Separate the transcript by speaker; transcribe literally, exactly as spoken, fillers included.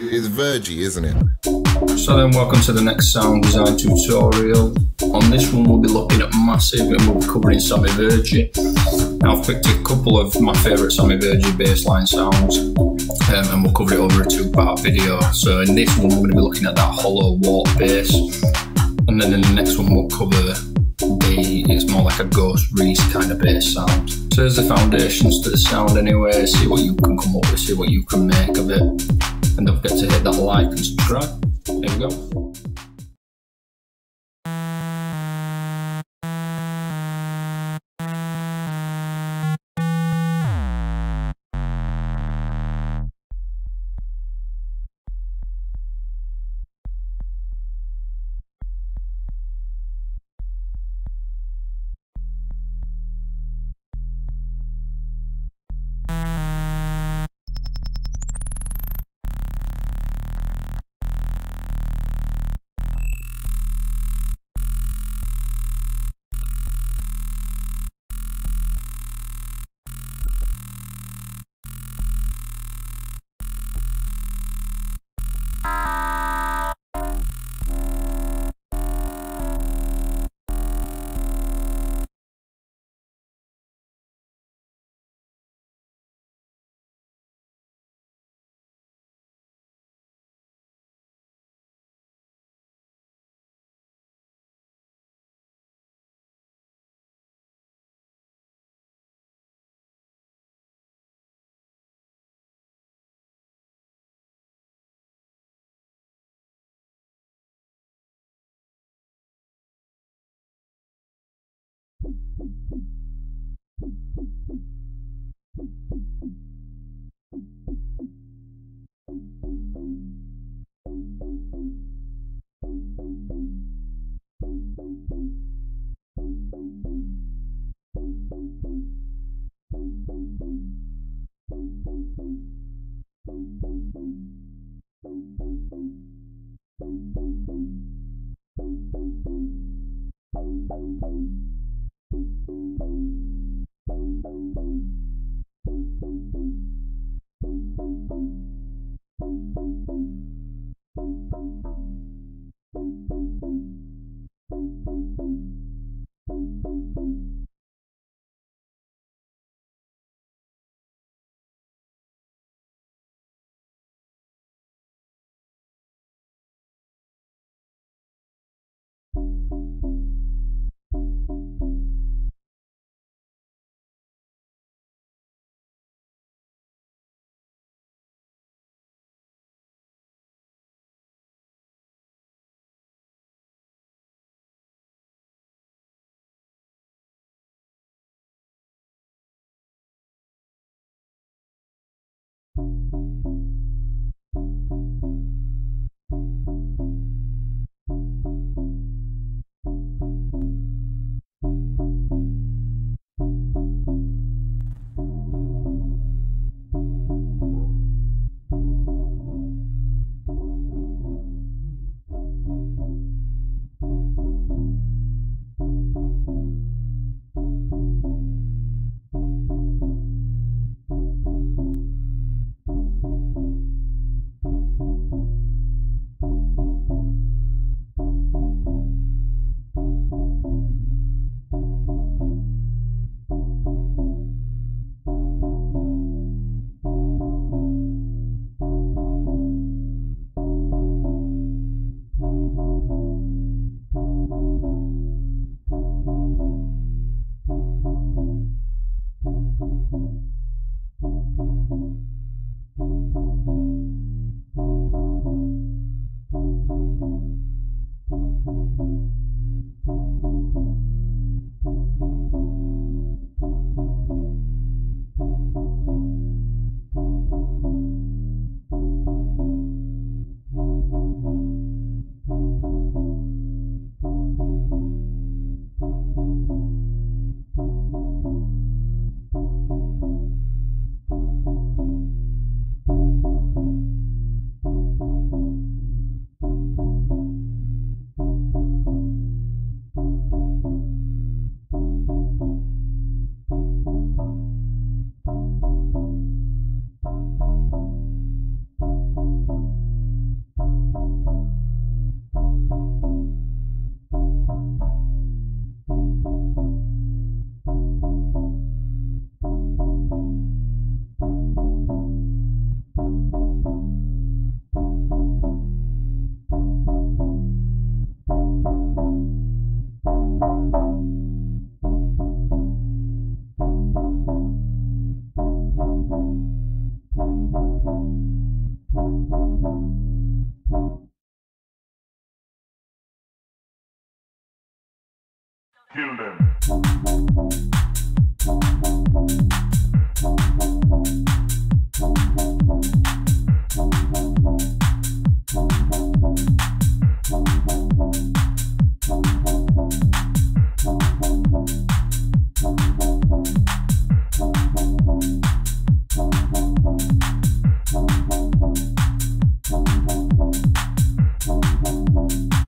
Speaker 1: It's Virji, isn't it?
Speaker 2: So then, welcome to the next sound design tutorial. On this one we'll be looking at Massive and we'll be covering Sammy Virji. Now I've picked a couple of my favourite Sammy Virji bassline sounds um, and we'll cover it over a two part video. So in this one we're going to be looking at that hollow warp bass, and then in the next one we'll cover the, it's more like a Ghost Reese kind of bass sound. So there's the foundations to the sound anyway, see what you can come up with, see what you can make of it. And don't forget to hit that like and subscribe. Here we go.
Speaker 1: Kill them.